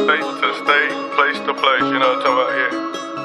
state to state, place to place, you know what I'm talking about,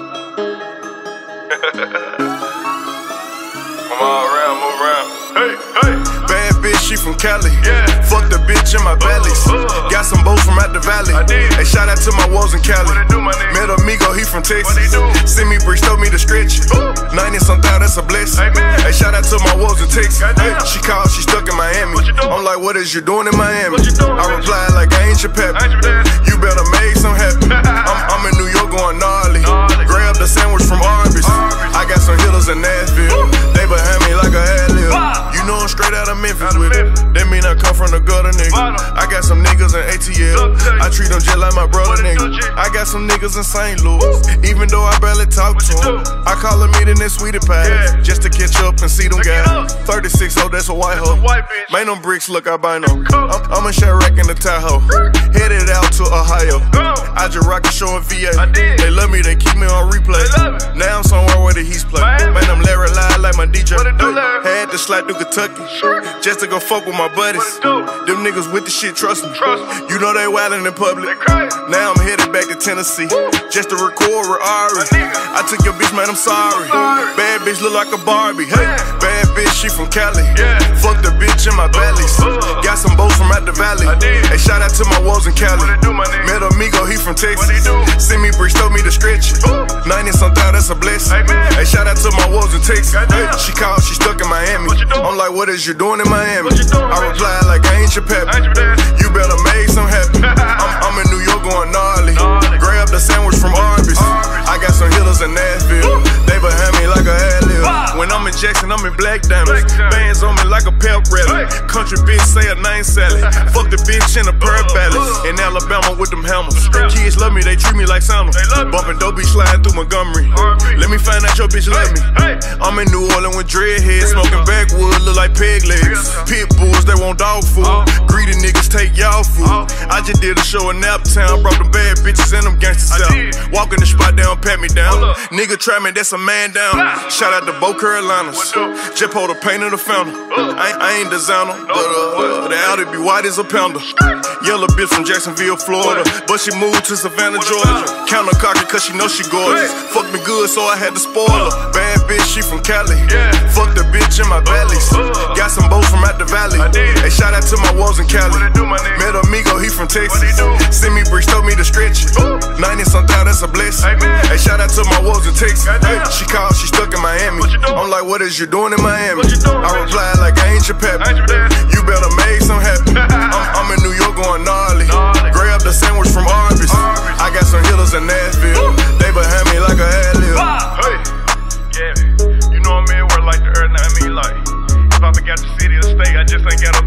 Come on around, move around. Hey, hey. Bad bitch, she from Cali. Yeah. Fuck the bitch in my bellies. Got some boats from out the valley. I did. Hey, shout out to my woes in Cali. What it do, my nigga? Met Amigo, he from Texas. What he do? Send me bricks, told me to stretch it. 90-something, that's a blessing. Hey, man. Hey, shout out to my woes in Texas. Hey, Goddamn. she called, she stuck in Miami. What you doing? I'm like, what is you doing in Miami? What you doing, I man? replied like, I ain't your pappy. Ain't your daddy? You better make some happen. I'm in New York going gnarly. Grab the sandwich from Arby's. I got some hitters in Nashville. They behind me like a ad-lib. You know I'm straight out of Memphis with it. That mean I come from the gutter, nigga. I got some niggas in ATL. I treat them just like my brother, nigga. I got some niggas in St. Louis. Even though I barely talk to them, I call a meeting at Sweetie Pie just to catch up and see them guys. 36, oh, that's a white hoe. Man, them bricks look albino. I'm a Chirac in the Tahoe. Headed out to Ohio. I just rock a show in VA. They love me, they keep me on replay. Now I'm somewhere where the Heat's play. Man, I'm Larry Live like my DJ. Had to slide through Kentucky just to go fuck with my buddies. Them niggas with the shit, trust me. You know they wildin' in public. Now I'm headed back to Tennessee just to record with Ari. I took your bitch, man, I'm sorry. Bad bitch look like a Barbie. Hey, bad bitch, she from Cali. Fuck the bitch in my bellies. Got some boats from out the valley. Hey, shout out to my woes in Cali. Met Amigo, he from Texas. Send me bricks, told me to stretch it. 90-something, that's a blessing. Hey, shout out to my woes in Texas. Hey, she called, she stuck in Miami. I'm like, what is you doing in Miami? I replied like, I ain't your pappy. You better make some happen. I'm in New York going gnarly. Grab the sandwich from Arby's. I got some hitters in Nashville. They behind me like a ad-lib. When I'm in Jackson, I'm in Black Diamonds. Bands on me like a pep rally. Country bitch say her name Sally. Fuck the bitch in a bird valley. In Alabama with them hammers. Kids love me, they treat me like Santa. Bumping dope, be sliding through Montgomery. Let me find out your bitch love me. I'm in New Orleans with dreadheads. Smoking backwood, look like peg legs. Pit bulls, they want dog food. Greedy niggas take y'all food. I just did a show in Naptown. Brought them bad bitches and them gangsters out. Walk in the spot, they don't pat me down. Nigga try me, that's a man down. Shout out to Bo Carolinas. Just pulled the paint in the fountain. I ain't designer, but the Audi be white as a pounder. Yellow bitch from Jacksonville, Florida, but she moved to Savannah, Georgia. Count her cocky cause she know she gorgeous. Fuck me good, so I had to spoil her. Bad bitch, she from Cali. Fuck the bitch in my bellies. Got some boats from out the valley. Hey, shout out to my woes in Cali. Met Amigo, he from Texas. Send me bricks, told me to stretch it. 90-something, that's a blessing. Hey, shout out to my woes in Texas. Hey, she called, she stuck in Miami. I'm like, what is you doing in Miami? I replied like, I ain't your pappy. You better make some happen. I'm in New York going gnarly. Grab the sandwich from Arby's. I got some hitters in Nashville. They behind me like a ad-lib. Hey, yeah, you know what I mean? We're like the earth, I mean, like, if I forgot the city or state, I just ain't got a